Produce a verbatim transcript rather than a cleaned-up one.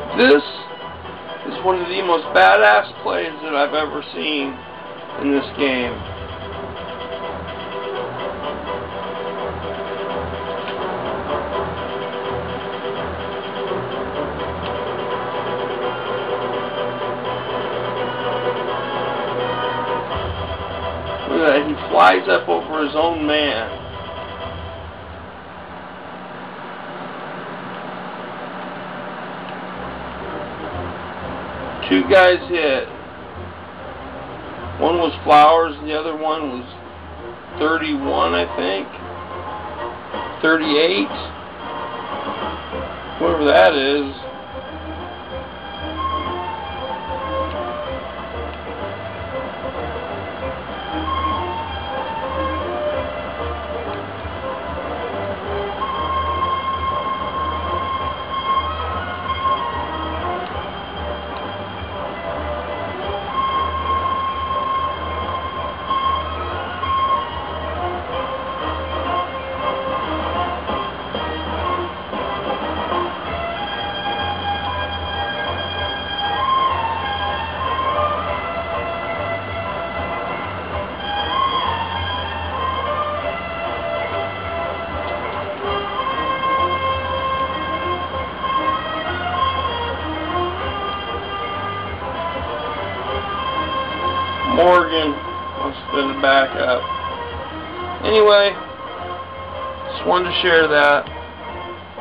This is one of the most badass plays that I've ever seen in this game. Look at that, he flies up over his own man. Two guys hit. One was Flowers and the other one was thirty-one, I think. thirty-eight. Whoever that is. Morgan wants to spin it back up. Anyway, just wanted to share that.